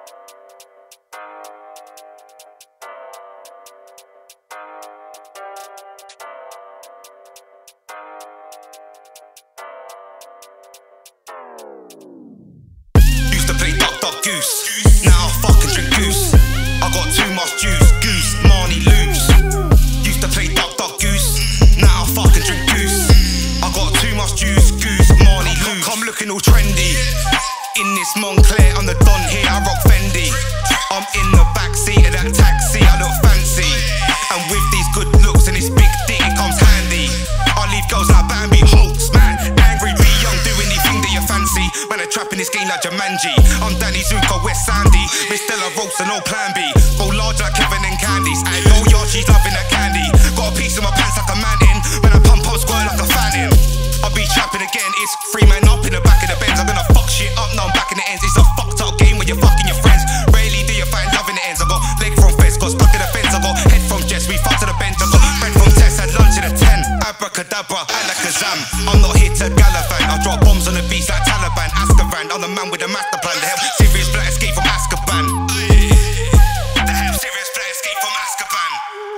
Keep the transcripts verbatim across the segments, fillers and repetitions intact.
Used to play duck, duck, goose. Now I fucking drink goose. I got too much juice. Goose, Marnie, lose. Used to play duck, duck, goose. Now I fucking drink goose. I got too much juice. Goose, Marnie, lose. Come looking all trendy. In this Moncler, I'm the Don here. I rock Fendi. I'm in the backseat of that taxi. I look fancy. And with these good looks and this big dick, it comes handy. I leave girls like Bambi, Hulks, man. Angry, be young, do anything that you fancy. Man, I trap in this game like Jumanji. I'm Danny Zuko, West Sandy. Miss Stella Rosa, no plan B. Go large like Kevin and Candies. And yo, yo, she's loving that candy. Got a piece of my pants like a man in. Man, I pump up square like a fan in. I'll be trapping again, it's three man up in the back of the Benz. I'm gonna fuck shit up, now I'm back in the ends. It's a fucked up game when you're fucking your friends. Rarely do you find love in the ends. I got leg from Fez, got stuck in the fence. I got head from Jess, we fucked to the bench. I got bread from Tess, had lunch in a ten. Abracadabra, alakazam. I'm not here to gallivant. I drop bombs on the beach like Taliban. Azkaban, I'm the man with the master plan. The hell, serious black escape from Azkaban. The hell, serious black escape from Azkaban.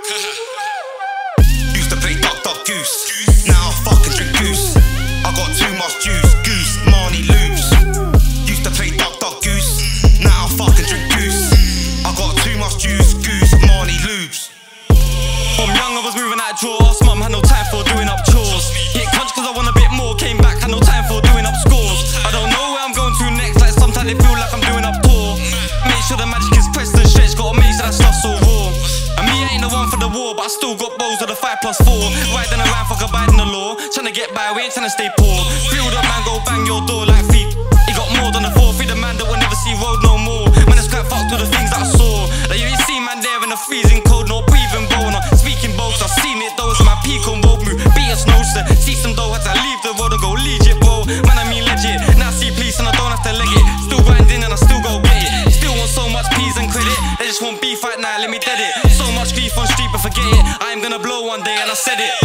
Used to play duck, duck, goose. Now I fucking drink goose. I got too much juice. Goose, Marnie, lose. Used to play duck, duck, goose. Now I fucking drink goose. I got too much juice. Goose, Marnie, lose. From young I was moving out drawers. Mum had no time for doing up chores. Hit crunch cause I want a bit more. Came back, had no time for doing up scores. I don't know where I'm going to next. Like sometimes it feel like I'm doing up poor. Make sure the magic is pressed and stretched. Gotta make sure that stuff's all raw. And me ain't the one for the war, but I still got bowls with a five plus four. Riding around fuck abiding the law. Tryna get by, we ain't tryna stay poor. Feel the man go bang your door like feet. He got more than a four. Free the man that will never see road no more. Man, it's quite fucked with the things that I saw. Like you ain't seen man there in the freezing cold, no breathing bone. Or speaking both, I've seen it though. It's my peak on road move. Beat a snowster. See some dough, had to leave the road and go legit, bro. Man, I mean legit. Now see police and I don't have to leg it. Still grinding and I still go get it. Still want so much peas and credit. They just want beef right now, let me dead it. So much grief on street, but forget it. I am gonna blow one day and I said it.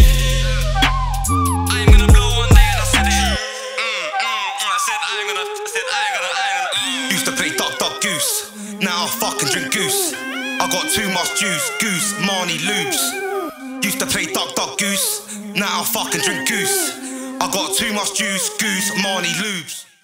I am gonna blow one day and I said it. Mm, mm, mm, I said I am gonna, I said I am gonna, I am gonna. Mm. Used to play duck, duck, goose. Now I fucking drink goose. I got too much juice. Goose, Marnie, lose. Used to play duck, duck, goose. Now I fucking drink goose. I got too much juice. Goose, Marnie, lose.